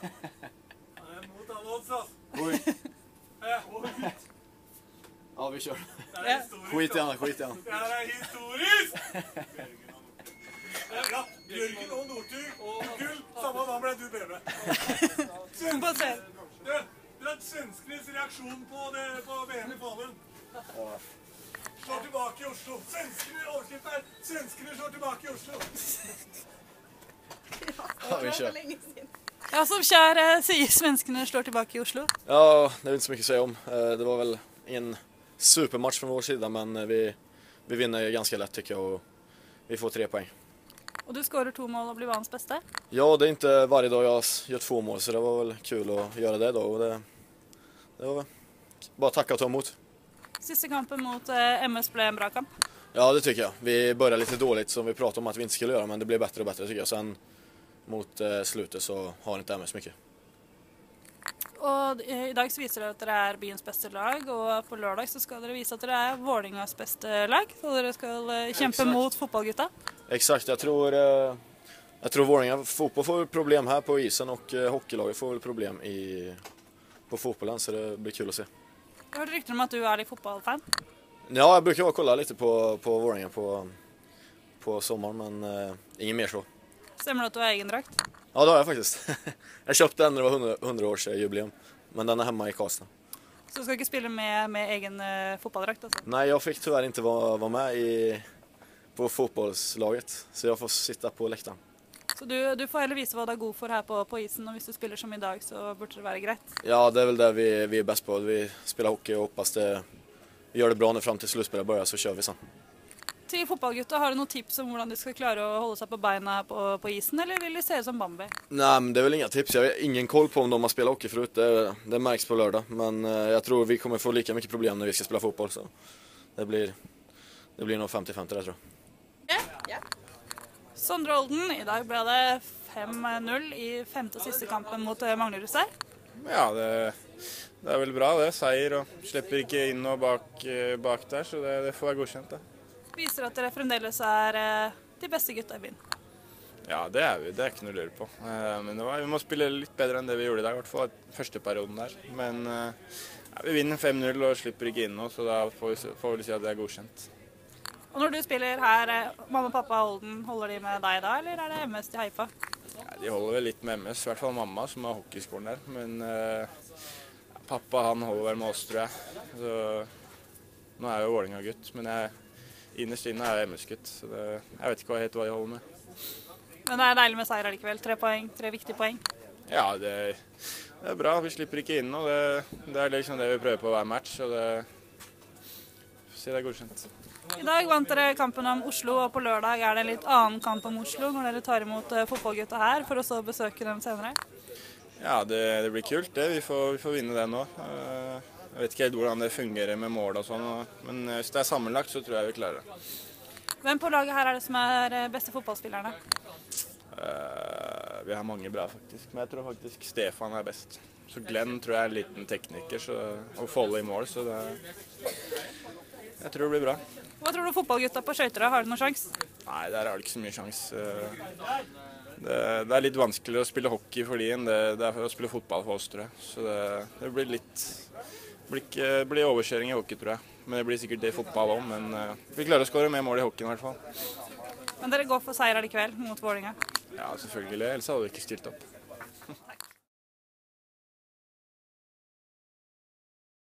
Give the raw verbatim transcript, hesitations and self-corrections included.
Han er mot alle odds, ass. Oj. Ja. Ja, vi kör. Det er historisk. Skit gärna, skit gärna. Det her er historisk! Det er bra. Bjørgen og Northug. Gull. Samme da ble du bedre. Kompensert. Du, du vet svenskenes reaksjon på, det, på V M i Falun. Slår tilbake i Oslo. Svenskene, overskrift her. Svenskene slår tilbake i Oslo. Ja, vi kör. Ja, som kjær eh, sier svenskene slår tilbake i Oslo. Ja, det är inte så mycket att säga om. Eh, Det var väl en supermatch från vår sida, men eh, vi, vi vinner ganska lätt tycker jag och vi får tre poäng. Og du skårer to mål og blir banens beste. Ja, det är inte varje dag jag gör två mål, så det var väl kul att göra det idag. Och det, det var väl bara tacka och ta emot. Siste kampen mot eh, M S ble en bra kamp. Ja, det tycker jag. Vi började lite dåligt som vi pratade om att vi inte skulle göra, men det blev bättre och bättre tycker jag. Sen mot eh, slutet så har inte M S mycket. Og eh, i dag så viser dere at dere er byens beste lag, og på lørdag så skal dere vise at dere er Vålingas beste lag. Så dere skal eh, kjempe Exakt. mot fotballgutta. Exakt, jag tror, eh, jag tror Vålinga fotboll får problem här på isen och eh, hockeylaget får väl problem i, på fotbollen, så det blir kul att se. Jeg hørte rykter om at du er litt fotballfan. Ja, jag brukar vara kolla lite på, på Vålinga på, på sommaren, men eh, ingen mer så. Stemmer det at du har egen drakt? Ja, det har jag faktiskt. Jag köpte den när det var hundra års jubileum, men den är hemma i Karlstad. Så du skal ikke spille med, med egen eh, fotballdrakt? Altså. Nej, jag fick tyvärr inte vara, vara med i, på fotbollslaget, så jag får sitta på läktaren. Så du, du får heller vise hva du er god for her på, på isen, og hvis du spiller som i dag, så burde det være greit. Ja, det är väl det vi, vi är bäst på. Vi spelar hockey och hoppas det, vi gör det bra när fram till slutspelet börjar, så kör vi sen. Til fotballgutta, har du noen tips om hvordan de skal klare å holde seg på beina på, på isen, eller vil de se ut som Bambi? Nej, men det är väl inga tips. Jag har ingen koll på om de har spelat hockey förut. Det, det märks på lördag, men eh, jag tror vi kommer få lika mycket problem när vi ska spela fotboll, så det blir, det blir nog femtio femtio där tror jag. Ja. Sondre Olden, i dag ble det fem null i femte og siste kampen mot eh, Manglerud der. Ja, det, det er vel bra det. Seier og slipper ikke inn og bak, eh, bak der, så det, det får være godkjent det. Viser at dere fremdeles er eh, de beste gutta i byen. Ja, det er vi. Det er ikke noe å lure på. Eh, Men det var, vi må spille litt bedre enn det vi gjorde i dag, i hvert fall første perioden der. Men eh, ja, vi vinner fem null og slipper ikke inn nå, så da får vi, får vi si at det er godkjent. Og når du spiller her, eh, mamma og pappa Olden, holder de med deg da, eller er det M S de heier på? Ja, de holder vel litt med M S, i hvert fall mamma som har hockeyskolen der. Men eh, pappa han holder vel med oss, tror jeg. Så, nå er jeg jo Vålinga-gutt, men jeg, innerst inne er jeg M S-gutt. Så det, jeg vet ikke hva helt hva jeg holder med. Men det er deilig med seier likevel. Tre poeng, tre viktige poeng. Ja, det, det er bra. Vi slipper ikke inn, og det, det er liksom det vi prøver på hver match. Så det, så det er godkjent. I dag vant dere kampen om Oslo, og på lørdag er det en litt annen kamp om Oslo når dere tar imot uh, fotballgutta her, for å så besøke dem senere. Ja, det, det blir kult det. Vi får, vi får vinne det nå. Uh, jeg vet ikke helt hvordan det fungerer med mål og sånn, og, men hvis det er sammenlagt, så tror jeg vi klarer det. Hvem på laget her er det som er uh, beste fotballspillerne? Uh, vi har mange bra, faktisk. Men jeg tror faktisk Stefan er best. Så Glenn tror jeg er en liten tekniker, så, og Folle i mål, så det, jeg tror det blir bra. Hva tror du fotballgutta på skøyter? Har du noen sjans? Nei, der er det ikke så mye sjans. Det, det er litt vanskeligere å spille hockey for de enn det, det er for å spille fotball for oss, tror jeg. Så det, det blir litt blir, ikke, blir overkjøring i hockey, tror jeg. Men det blir sikkert det i fotball også, men uh, vi klarer å skåre mer mål i hockeyen i hvert fall. Men dere går for seier allikevel mot Vålinga? Ja, selvfølgelig. Ellers hadde vi ikke stilt opp.